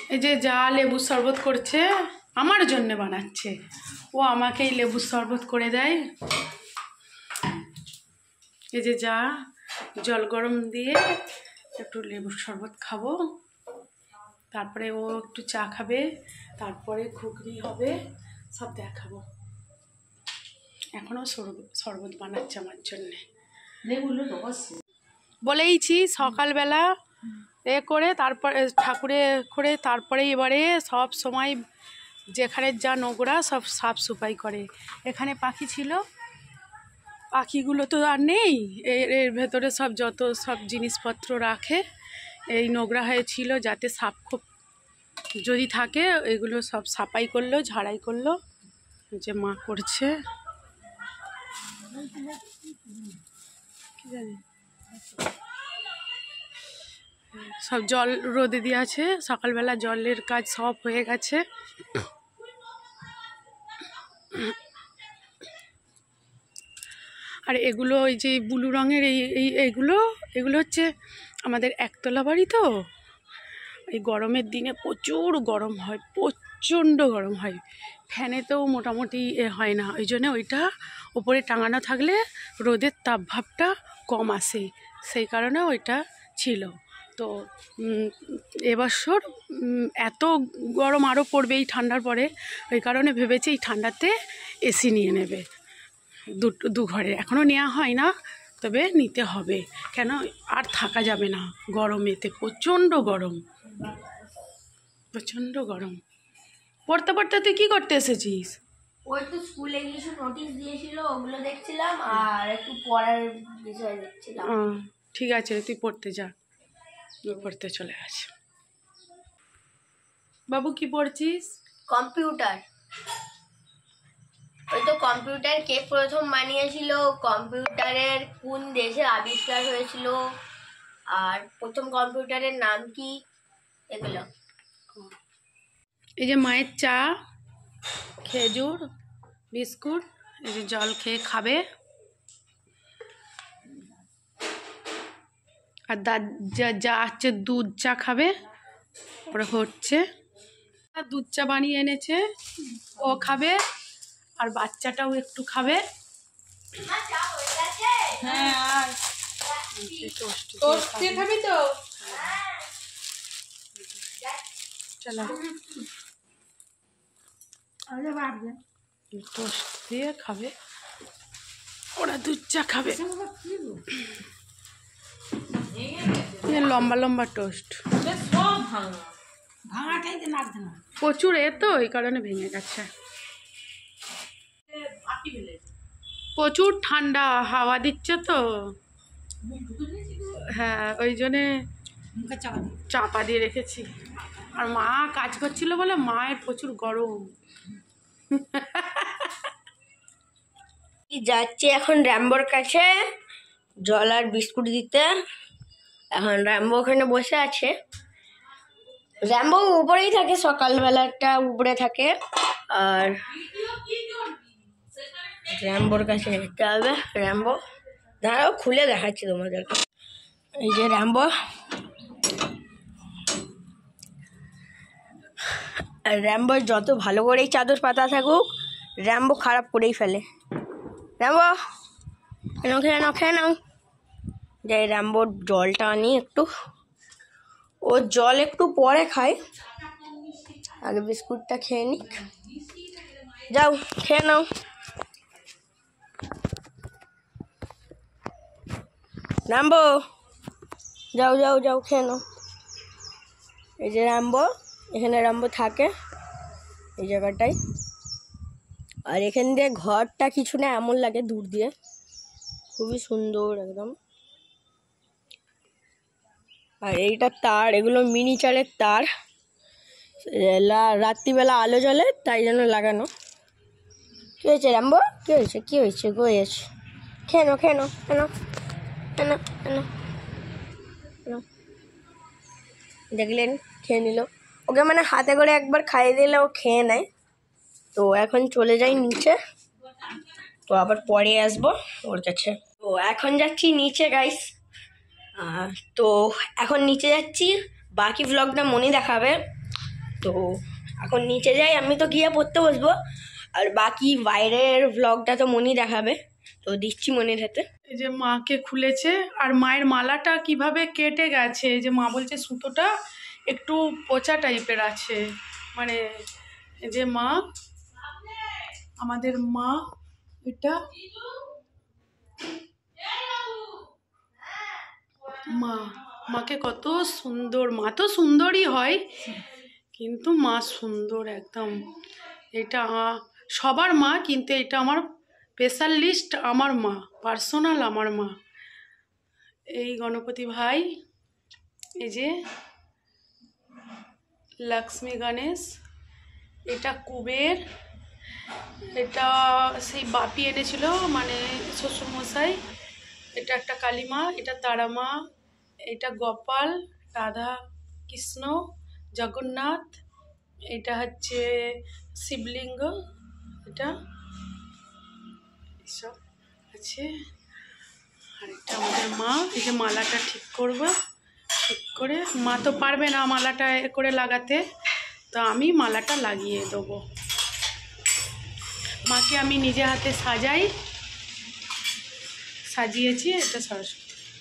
এই যে যা লেবুর শরবত করছে আমার জন্য বানাচ্ছে, ও আমাকেই লেবুর শরবত করে দেয়। এই যে যা জল গরম দিয়ে একটু লেবুর শরবত খাবো, তারপরে ও একটু চা খাবে, তারপরে ঘুগনি হবে, সব দেখাবো। এখনো শরবত বানাচ্ছে আমার জন্যে। বলেইছি সকালবেলা করে তারপরে ঠাকুরে করে তারপরে এবারে সব সময় যেখানে যা নোংরা সব সাফ সুফাই করে। এখানে পাখি ছিল, পাখিগুলো তো আর নেই, এর ভেতরে সব যত সব জিনিসপত্র রাখে এই নোংরা হয়েছিল, যাতে সাপ খুব যদি থাকে এগুলো সব সাফাই করলো, ঝাড়াই করলো। যে মা করছে কি জানি, সব জল রোদে দিয়ে আছে, সকালবেলা জলের কাজ সব হয়ে গেছে। আর এগুলো ওই যে ব্লু রঙের এইগুলো হচ্ছে আমাদের একতলা বাড়ি, তো এই গরমের দিনে প্রচুর গরম হয়, প্রচণ্ড গরম হয়, ফ্যানেতেও মোটামুটি হয় না, ওই জন্য ওইটা ওপরে টাঙানো থাকলে রোদের তাপভাবটা কম আসে, সেই কারণে ওইটা ছিল। তো এবছর এত গরম আরও পড়বে এই ঠান্ডার পরে, ওই কারণে ভেবেছি এই ঠান্ডাতে এসি নিয়ে নেবে দু ঘরে। এখনও নেওয়া হয় না, তবে নিতে হবে, কেন আর থাকা যাবে না গরমেতে, প্রচণ্ড গরম, প্রচণ্ড গরম। পড়তে পড়তে তুই কি করতে এসেছিস? ওই তো স্কুলে কিছু নোটিশ দিয়েছিল, ওগুলো দেখছিলাম আর একটু পড়ার বিষয় দেখছিলাম। ঠিক আছে, তুই পড়তে যা, পড়তে চলে গেছে। বাবু কি পড়ছিস? কম্পিউটার। ওই তো কম্পিউটার কে প্রথম বানিয়েছিল, কম্পিউটারের কোন দেশে আবিষ্কার হয়েছিল, আর প্রথম কম্পিউটারের নাম কি, এগুলো। এই যে মায়ের চা, খেজুর, বিস্কুট, এই যে জল খেয়ে খাবে, আর যা আছে দুধ চা খাবে, ওরা হচ্ছে দুধ চা বানিয়ে এনেছে, ও খাবে, আর বাচ্চাটাও একটু খাবে। হ্যাঁ, টোস্ট খাবি তো? চলো টোস্ট দিয়ে খাবে, ওরা দুধ চা খাবে। লম্বা লম্বা টোস্ট, প্রচুর তো এই কারণে ভেঙে গেছে। প্রচুর ঠান্ডা হাওয়া দিচ্ছে তো, হ্যাঁ ওই জন্যে চাপা দিয়ে রেখেছি। আর মা কাজ করছিল বলে মায়ের প্রচুর গরম। যাচ্ছি এখন র্যাম্বোর কাছে জল আর বিস্কুট দিতে। এখন র্যাম্বো ওখানে বসে আছে, র্যাম্বো উপরেই থাকে, সকালবেলাটা উপরে থাকে, আর র্যাম্বোর কাছে যেতে হবে। র্যাম্বো দাঁড়াও, খুলে দেখাচ্ছি তোমাদেরকে। এই যে র্যাম্বো, আর র্যাম্বোর যত ভালো করেই চাদর পাতা থাকুক, র্যাম্বো খারাপ করেই ফেলে। র্যাম্বো খেয়ে নাও, খেয়ে নাও। যাই র্যাম্বোর জলটা আনি একটু, ও জল একটু পরে খায়, আগে বিস্কুটটা খেয়ে নিক। যাও খেয়ে নাও। র্যাম্বো যাও যাও যাও খেয়ে নাও। এই যে র্যাম্বো, এখানে র্যাম্বো থাকে এই জায়গাটায়, আর এখান দিয়ে ঘরটা কিছু না এমন লাগে দূর দিয়ে, খুবই সুন্দর একদম। আর এইটা তার, এগুলো মিনি চালের তার, রাত্রিবেলা আলো জ্বলে তাই জন্য লাগানো। কী হয়েছে র্যাম্বো, কী হয়েছে, কী হয়েছে, গিয়েছে? খেয়ে নাও, খেয়ে নাও, খেয়ে নাও, খেয়ে নাও, খেয়ে নাও। দেখলেন খেয়ে নিল, ওকে মানে হাতে করে একবার খাইয়ে দিলে ও খেয়ে নেয়। তো এখন চলে যাই নিচে, তো আবার পরে আসবো ওর কাছে। তো এখন যাচ্ছি নিচে গাইস, তো এখন নিচে যাচ্ছি, বাকি ভ্লগটা মনে দেখাবে। তো এখন নিচে যাই, আমি তো গিয়ে পড়তে বসবো, আর বাকি বাইরের ভ্লগটা তো মনি দেখাবে, তো দিচ্ছি মনির হাতে। এই যে মাকে খুলেছে, আর মায়ের মালাটা কিভাবে কেটে গেছে, এই যে মা বলছে সুতোটা একটু পচা টাইপের আছে, মানে এই যে মা, আমাদের মা, এটা মা, মাকে কত সুন্দর, মা তো সুন্দরই হয়, কিন্তু মা সুন্দর একদম। এটা সবার মা, কিন্তু এটা আমার স্পেশালিস্ট, আমার মা, পার্সোনাল আমার মা। এই গণপতি ভাই, এই যে লক্ষ্মী গণেশ, এটা কুবের, এটা সেই বাপি এনেছিল মানে শ্বশুরমশাই, এটা একটা কালীমা, এটা তারামা, এটা গোপাল, রাধা কৃষ্ণ, জগন্নাথ, এটা হচ্ছে শিবলিঙ্গ, এটা এসব আছে। আর এটা আমাদের মা, এই যে মালাটা ঠিক করবো, ঠিক করে, মা তো পারবে না মালাটা এ করে লাগাতে, তো আমি মালাটা লাগিয়ে দেবো। মাকে আমি নিজে হাতে সাজিয়েছি, এটা সরস্বতী।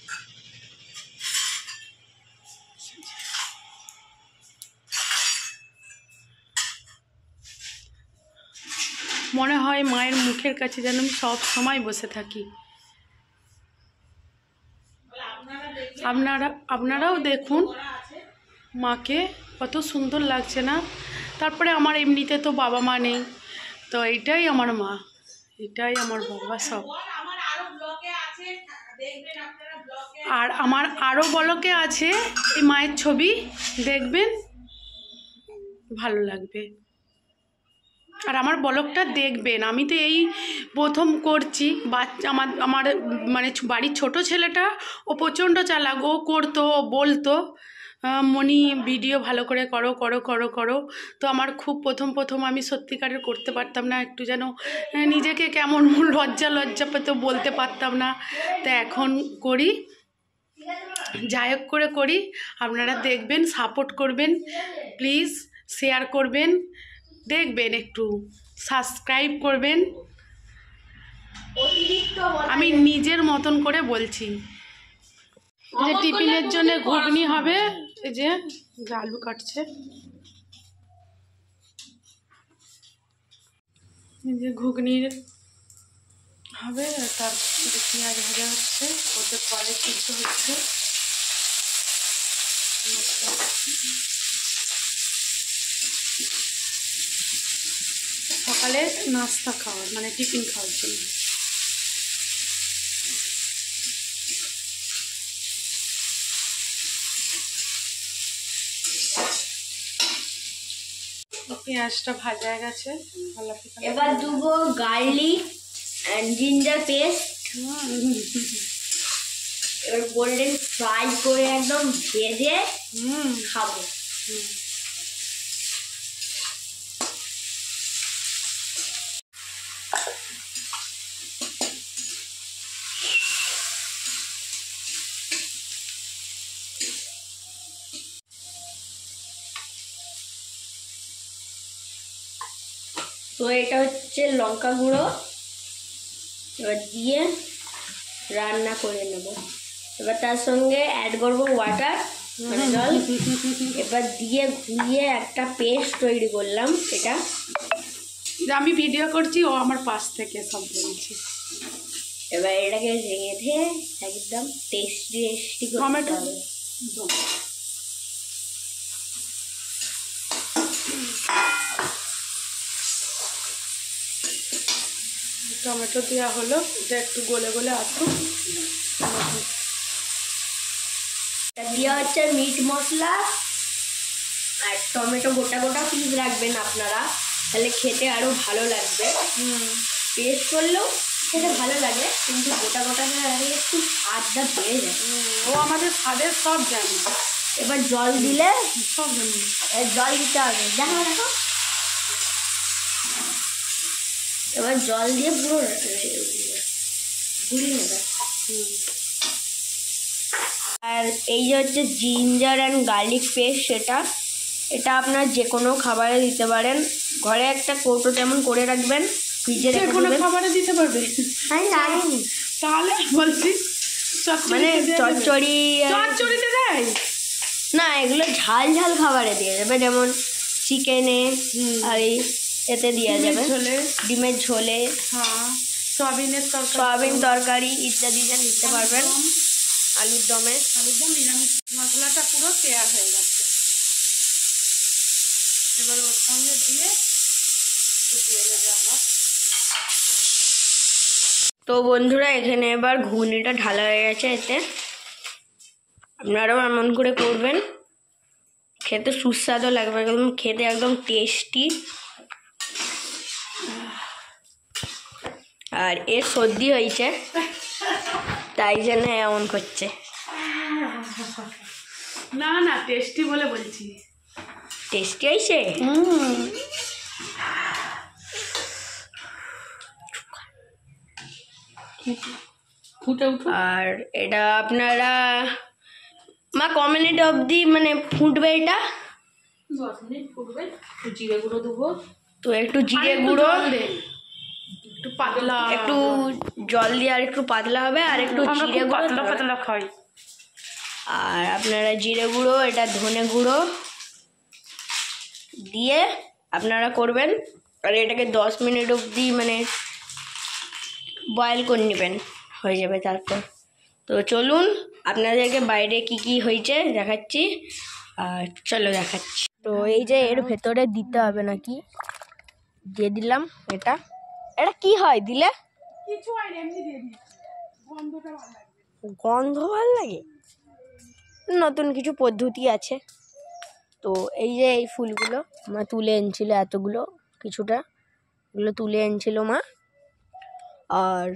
মনে হয় মায়ের মুখের কাছে যেন আমি সব সময় বসে থাকি। আপনারাও দেখুন মাকে, কত সুন্দর লাগছে না? তারপরে আমার এমনিতে তো বাবা মা নেই, তো এইটাই আমার মা, এটাই আমার বাবা সব। আর আমার আরও ব্লগে আছে এই মায়ের ছবি, দেখবেন, ভালো লাগবে। আর আমার ব্লগটা দেখবেন, আমি তো এই প্রথম করছি। বাচ্চা আমার মানে বাড়ির ছোট ছেলেটা, ও প্রচণ্ড চালাক, ও করতো, ও বলতো মনি ভিডিও ভালো করে করো করো করো করো। তো আমার খুব প্রথম আমি সত্যিকারের করতে পারতাম না, একটু যেন নিজেকে কেমন লজ্জা পেতে বলতে পারতাম না। তো এখন করি, যাই হোক করে করি। আপনারা দেখবেন, সাপোর্ট করবেন, প্লিজ শেয়ার করবেন, দেখবেন, একটু সাবস্ক্রাইব করবেন। আমি নিজের মতন করে বলছি। যে টিফিনের জন্য ঘুগনি হবে, এই যে আলু কাটছে, এই যে ঘুগনির হবে, তার পেঁয়াজ ভাজা হচ্ছে, ওতে কলে সিদ্ধ হচ্ছে, সকালে নাস্তা খাওয়ার মানে টিফিন খাওয়ার জন্য। পেঁয়াজটা ভাজা গেছে, এবার দেবো গার্লিক অ্যান্ড জিঞ্জার পেস্ট, এবার গোল্ডেন ফ্রাই করে একদম ভেজে খাবো। তো এটা হচ্ছে লঙ্কা গুঁড়ো, এবার দিয়ে রান্না করে নেব। এবার তার সঙ্গে অ্যাড করবো ওয়াটার, মানে জল, এবার দিয়ে ঘুরিয়ে একটা পেস্ট তৈরি করলাম। এটা আমি ভিডিও করছি, ও আমার পাশ থেকে সব বলছি। এবার এটাকে রেঁধে একদম টেস্টি টমেটো টমেটো দেওয়া হলো, এটা একটু গলে গলে আসুক। দেওয়া হচ্ছে মিট মশলা আর টমেটো, গোটা গোটা পিস রাখবেন আপনারা, তাহলে খেতে আরও ভালো লাগবে। পেস্ট করলেও খেতে ভালো লাগে, কিন্তু গোটা গোটা রাখলে একটু স্বাদটা বেড়ে যায়। ও আমাদের স্বাদের সব জানে। এবার জল দিলে সব জানি, জল দিতে হবে, দেখো দেখো। এবার জল দিয়ে পুরো ঘুরিয়ে নেবে। আর এই যে হচ্ছে জিঞ্জার অ্যান্ড গার্লিক পেস্ট, সেটা এটা আপনার যে কোনো খাবারে দিতে পারেন। ঘরে একটা কৌটো যেমন করে রাখবেন, ফ্রিজে যে রেখে কোনো দেবেন। খাবারে দিতে পারবে? আমি জানি তাহলে বলছি মানে চচ্চড়ি চচ্চড়িতে দেয় না, এগুলো ঝাল ঝাল খাবারে দিয়ে যাবে, যেমন চিকেনে আর এতে দেওয়া যাবে, ডিমের ঝোলে, হ্যাঁ, সয়াবিন তরকারি ইত্যাদি দিতে পারবেন। আলুর দমে আলুর নিরামিষ মশলাটা পুরো তৈরি হয়ে গেছে। এবার ওর সঙ্গে দিয়ে ফুটিয়ে নেবে আবার। তো বন্ধুরা, এখানে এবার ঘুগনিটা ঢালা হয়ে গেছে। এতে আপনারাও এমন করে করবেন, খেতে সুস্বাদু লাগবে, একদম খেতে একদম টেস্টি। আর এর সর্দি হয়েছে, তাই জন্য এমন করছে। না না, টেস্টি বলে বলছি। টেস্টি হয়েছে। আর এটা আপনারা মা ক মিনিট অবধি মানে ফুটবে? এটা 10 মিনিট ফুটবে। জিরে গুঁড়ো দেবো, তো একটু জিরে গুঁড়ো, একটু পাতলা, একটু জল দিয়ে আর একটু পাতলা হবে, আর একটু জিরে গুঁড়ো পাতলা খাই। আর আপনারা জিরে গুঁড়ো, এটা ধনে গুঁড়ো দিয়ে আপনারা করবেন। আর এটাকে 10 মিনিট অবধি মানে বয়েল করে নেবেন, হয়ে যাবে তারপর। তো চলুন আপনাদেরকে বাইরে কি কি হয়েছে দেখাচ্ছি। আর চলো দেখাচ্ছি। তো এই যে এর ভেতরে দিতে হবে নাকি, দিয়ে দিলাম। এটা কি হয় দিলে? কিছু হয় না, এমনি দিয়ে দিই, গন্ধটা ভালো লাগবে। গন্ধ ভালো লাগে, নতুন কিছু পদ্ধতি আছে। তো এই যে এই ফুলগুলো মা তুলে এনেছিল, এতগুলো কিছুটা এগুলো তুলে এনেছিল মা। আর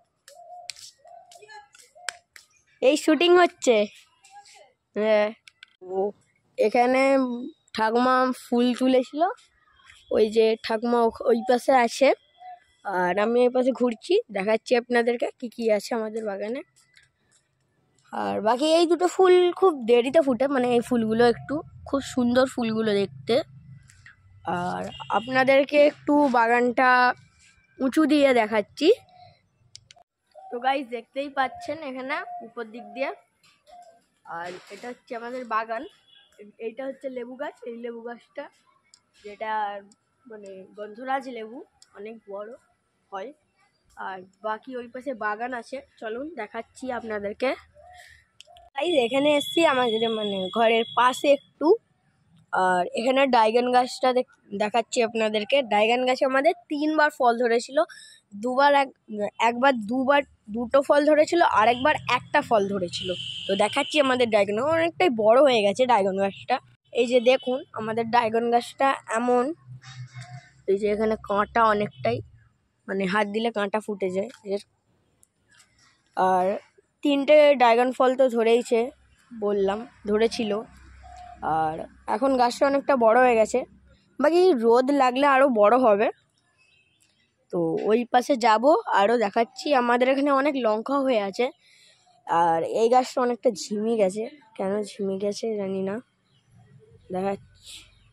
এই শুটিং হচ্ছে, হ্যাঁ। ও এখানে ঠাকুমা ফুল তুলেছিল, ওই যে ঠাকুমা ওই পাশে আছে, আর আমি এই পাশে ঘুরছি, দেখাচ্ছি আপনাদেরকে কি কি আছে আমাদের বাগানে। আর বাকি এই দুটো ফুল খুব দেরিতে ফুটে, মানে এই ফুলগুলো একটু খুব সুন্দর ফুলগুলো দেখতে। আর আপনাদেরকে একটু বাগানটা উঁচু দিয়ে দেখাচ্ছি। তো গাইস দেখতেই পাচ্ছেন এখানে উপর দিক দিয়ে। আর এটা হচ্ছে আমাদের বাগান, এইটা হচ্ছে লেবু গাছ। এই লেবু গাছটা যেটা মানে গন্ধরাজ লেবু, অনেক বড় হয়। আর বাকি ওই পাশে বাগান আছে, চলুন দেখাচ্ছি আপনাদেরকে। তাই এখানে এসছি আমাদের মানে ঘরের পাশে একটু। আর এখানে ড্রাগন গাছটা দেখাচ্ছি আপনাদেরকে। ড্রাগন গাছে আমাদের 3বার ফল ধরেছিল, একবার দুটো ফল ধরেছিল, আর একবার একটা ফল ধরেছিল। তো দেখাচ্ছি আমাদের ড্রাগন অনেকটাই বড় হয়ে গেছে ড্রাগন গাছটা। এই যে দেখুন আমাদের ড্রাগন গাছটা এমন, এই যে এখানে কাঁটা অনেকটাই, মানে হাত দিলে কাঁটা ফুটে যায় এর। আর 3টে ড্রাগন ফল তো ধরেইছে, বললাম ধরেছিল। আর এখন গাছটা অনেকটা বড় হয়ে গেছে, বাকি রোদ লাগলে আরও বড় হবে। তো ওই পাশে যাব, আরও দেখাচ্ছি। আমাদের এখানে অনেক লঙ্কা হয়ে আছে। আর এই গাছটা অনেকটা ঝিমে গেছে, কেন ঝিমে গেছে জানি না, দেখাচ্ছি।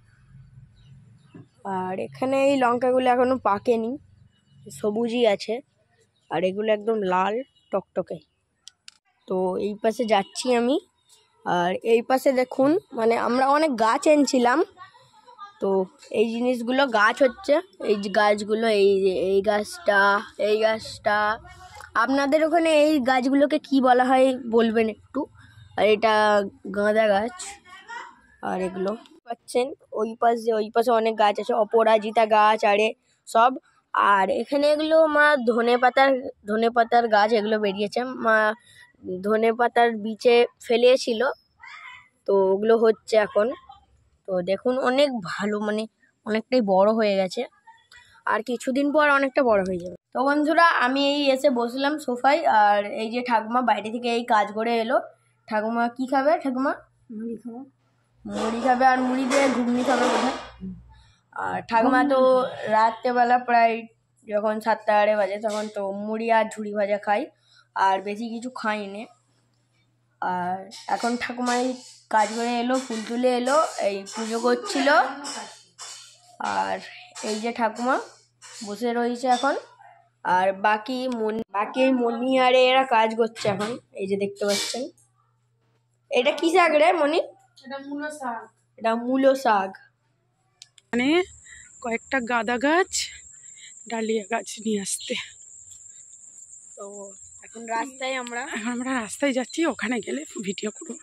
আর এখানে এই লঙ্কাগুলো এখনো পাকেনি, সবুজই আছে। আর এগুলো একদম লাল টকটকে। তো এই পাশে যাচ্ছি আমি। আর এই পাশে দেখুন মানে আমরা অনেক গাছ এনেছিলাম, তো এই জিনিসগুলো গাছ হচ্ছে, এই যে গাছগুলো, এই যে এই গাছটা আপনাদের ওখানে এই গাছগুলোকে কি বলা হয় বলবেন একটু। আর এটা গাঁদা গাছ। আর এগুলো পাচ্ছেন ওই পাশে অনেক গাছ আছে, অপরাজিতা গাছ আরে সব। আর এখানে এগুলো মা ধনে পাতার গাছ এগুলো বেরিয়েছে, মা ধনে পাতার বীজে ফেলিয়েছিল, তো ওগুলো হচ্ছে এখন। তো দেখুন অনেক ভালো, মানে অনেকটাই বড় হয়ে গেছে, আর কিছুদিন পর অনেকটা বড় হয়ে যাবে। তো বন্ধুরা আমি এই এসে বসলাম সোফায়, আর এই যে ঠাকুমা বাইরে থেকে এই কাজ করে এলো। ঠাকুমা কি খাবে? ঠাকুমা মুড়ি খাবে, আর মুড়ি দিয়ে ঘুগনি খাবে বোধহয়। আর ঠাকুমা তো রাত্রেবেলা প্রায় যখন 7টা 8 বাজে তখন তো মুড়ি আর ঝুড়ি ভাজা খাই, আর বেশি কিছু খাই না। আর এখন ঠাকুমাই কাজ করে এলো, ফুল তুলে এলো, এই পুজো করছিল। আর এই যে ঠাকুমা বসে রয়েছে এখন। আর বাকি এই মনি আর এরা কাজ করছে এখন, এই যে দেখতে পাচ্ছেন। এটা কি শাক রে মনি? এটা মূলো শাক। এটা মূলো শাক। মানে কয়েকটা গাঁদা গাছ, ডালিয়া গাছ নিয়ে আসতে। তো এখন রাস্তায় আমরা রাস্তায় যাচ্ছি, ওখানে গেলে ভিডিও করব।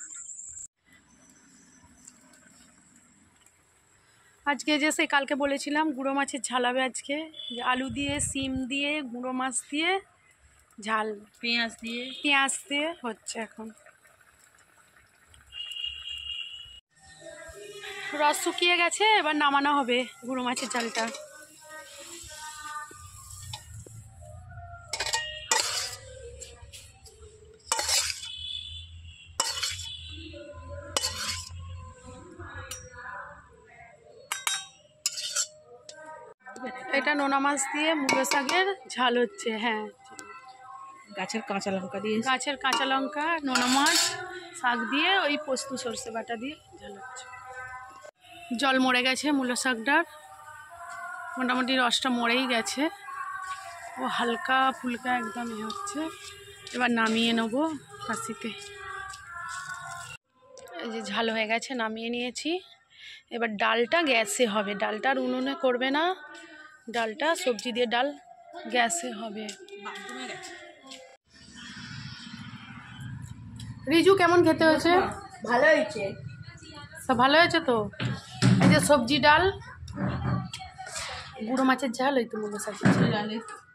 আজকে যে সেই কালকে বলেছিলাম গুঁড়ো মাছের ঝাল হবে আজকে, যে আলু দিয়ে, সিম দিয়ে, গুঁড়ো মাছ দিয়ে ঝাল, পেঁয়াজ দিয়ে হচ্ছে এখন। রস শুকিয়ে গেছে, এবার নামানো হবে গুঁড়ো মাছের ঝালটা। এটা নোনা মাছ দিয়ে মুলো শাকের ঝাল হচ্ছে। হ্যাঁ, গাছের কাঁচা লঙ্কা, নোনা মাছ, শাক দিয়ে ওই পোস্ত সর্ষে বাটা দিয়ে ঝাল হচ্ছে। জল মরে গেছে মুলো শাকটার, মোটামুটি রসটা মরেই গেছে। ও হালকা ফুলকা একদম হচ্ছে। এবার নামিয়ে নেবো কাশিতে। এই যে ঝাল হয়ে গেছে, নামিয়ে নিয়েছি। এবার ডালটা গ্যাসে হবে, ডালটা আর উনুনে করবে না, ডালটা সবজি দিয়ে ডাল গ্যাসে হবে। রিজু কেমন খেতে হয়েছে? ভালো হয়েছে, সব ভালো হয়েছে তো। এই যে সবজি ডাল, গুঁড়ো মাছের ঝাল, ওই তো মূলো শাক।